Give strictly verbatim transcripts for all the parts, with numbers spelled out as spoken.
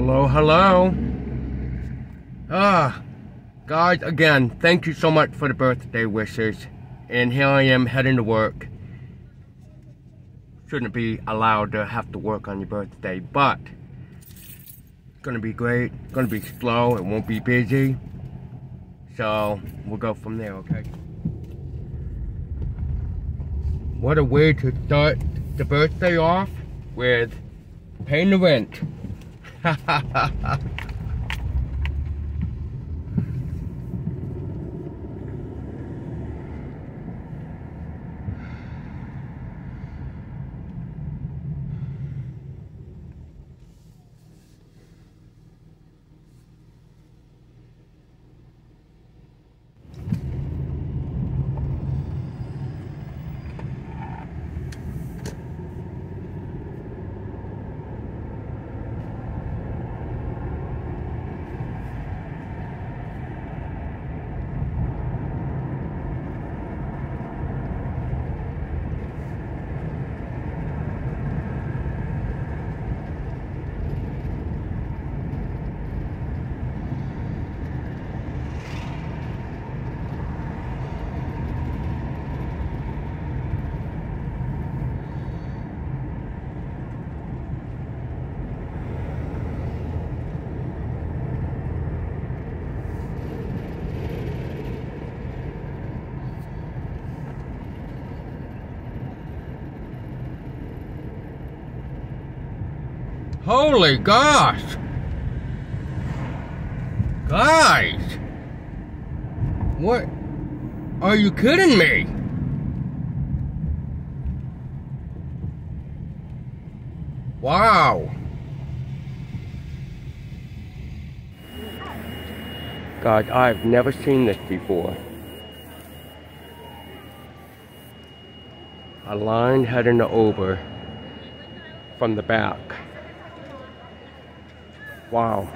Hello, hello. Ah, guys, again, thank you so much for the birthday wishes. And here I am heading to work. Shouldn't be allowed to have to work on your birthday, but it's gonna be great. It's gonna be slow. It won't be busy. So we'll go from there, okay? What a way to start the birthday off with paying the rent. Holy gosh! Guys! What? Are you kidding me? Wow! God, I've never seen this before. A line heading over from the back. Wow.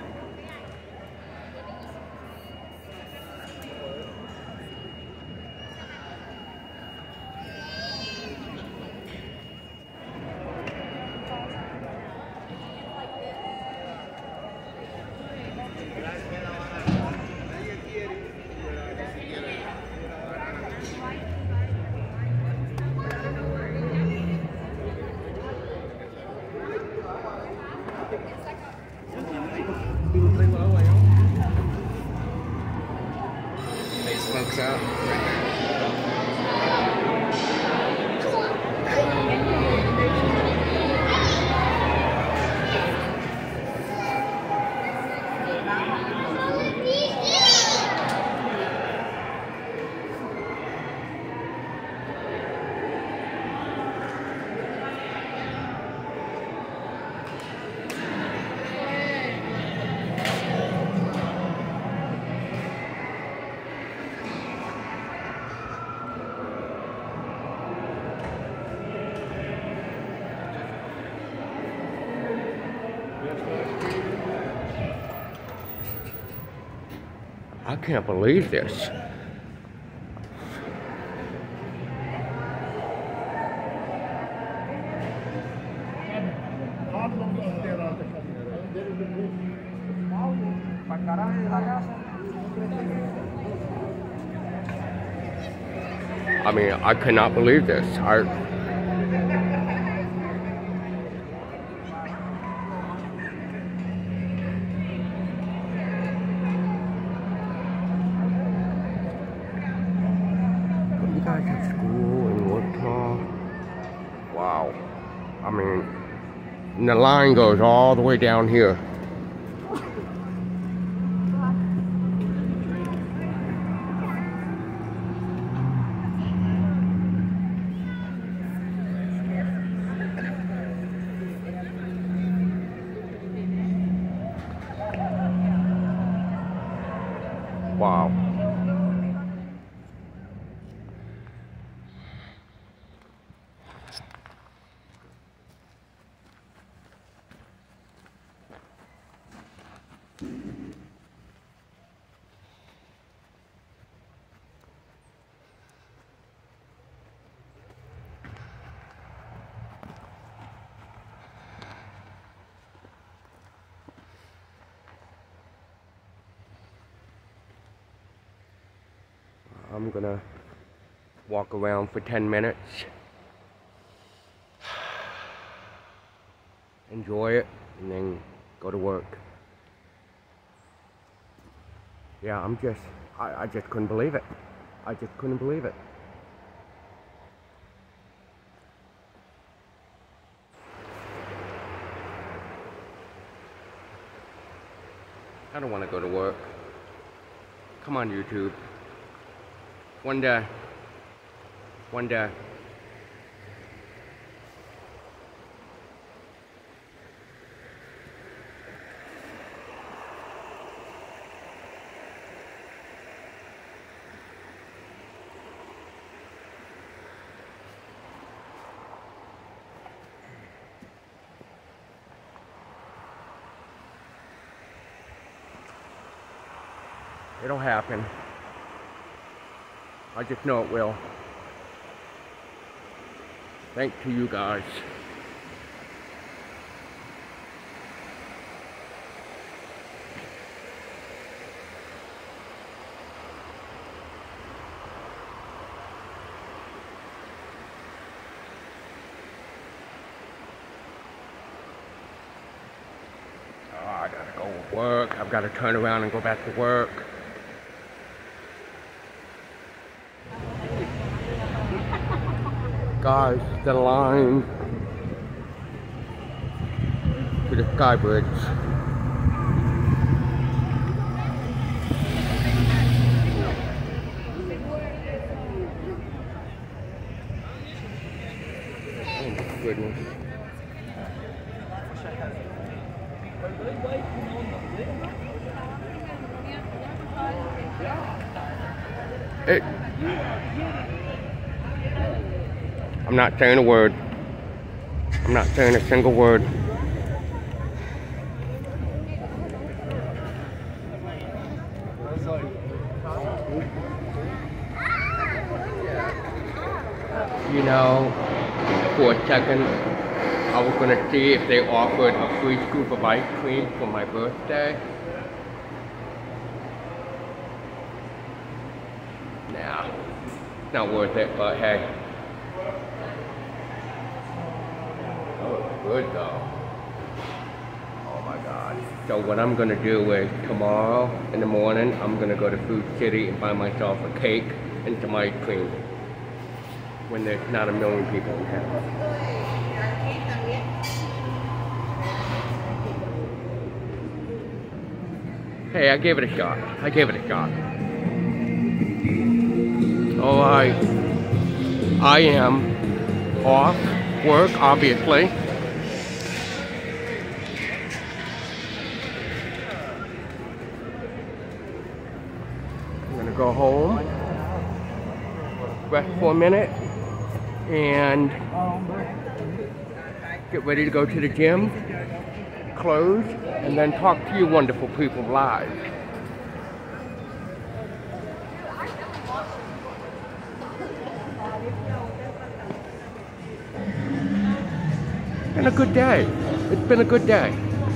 Smokes out right there. I can't believe this. I mean, I cannot believe this. I You guys have school and work tomorrow? Wow. I mean, and the line goes all the way down here. Wow. I'm gonna walk around for ten minutes. Enjoy it, and then go to work. Yeah, I'm just, I, I just couldn't believe it. I just couldn't believe it. I don't want to go to work. Come on, YouTube. One day. One day. It'll happen. I just know it will. Thanks to you guys. Oh, I gotta go to work. I've got to turn around and go back to work. Guys, the line to the Sky Bridge. Oh my goodness. It, I'm not saying a word. I'm not saying a single word. You know, for a second, I was gonna see if they offered a free scoop of ice cream for my birthday. Nah, it's not worth it, but hey. Good though. Oh my god. So what I'm gonna do is tomorrow in the morning I'm gonna go to Food City and buy myself a cake and some ice cream when there's not a million people in town. Hey, I gave it a shot. I gave it a shot. Oh, I I am off work, obviously. Go home, rest for a minute, and get ready to go to the gym, close, and then talk to you wonderful people live. It's been a good day. It's been a good day.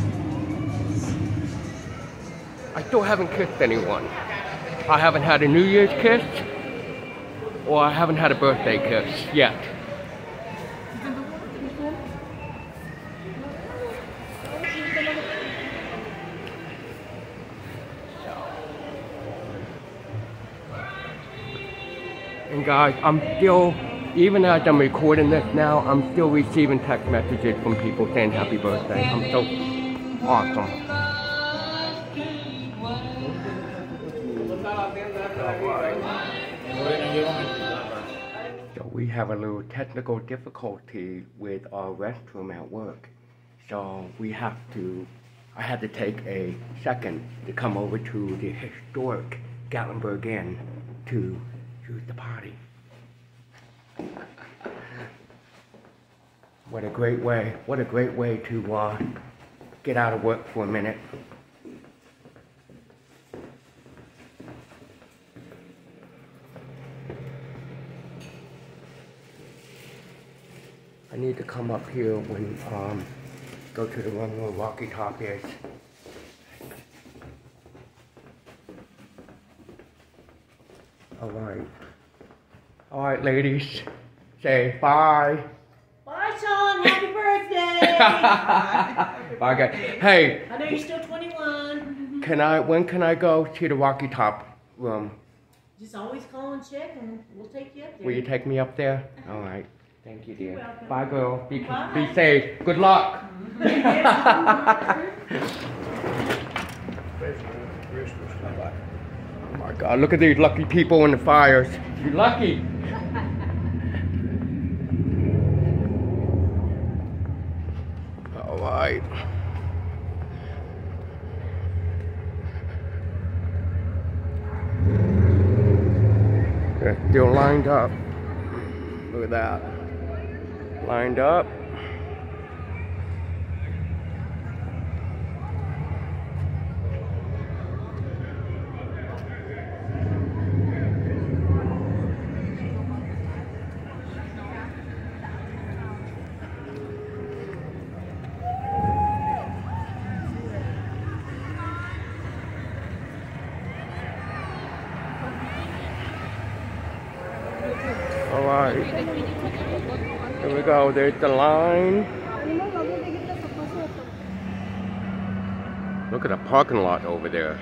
I still haven't kissed anyone. I haven't had a New Year's kiss, or I haven't had a birthday kiss yet. And guys, I'm still, even as I'm recording this now, I'm still receiving text messages from people saying happy birthday. I'm so awesome. So we have a little technical difficulty with our restroom at work. So we have to, I had to take a second to come over to the historic Gatlinburg T N to use the potty. What a great way, what a great way to uh, get out of work for a minute. I need to come up here when, um, go to the room where Walkie Talk is. All right. All right, ladies. Say bye. Bye, Sean. Happy birthday. Bye, guys. Hey. I know you're still twenty-one. Can I? When can I go to the Rocky Top room? Just always call and check, and we'll take you up there. Will you take me up there? All right. Thank you, dear. You're welcome. Bye, girl. Be Bye. be safe. Good luck. Oh my God! Look at these lucky people in the fires. You're lucky. All right. They're still lined up. Look at that. Lined up. All right, here we go, there's the line. Look at the parking lot over there.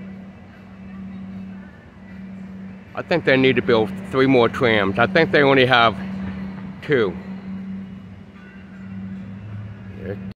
I think they need to build three more trams. I think they only have two.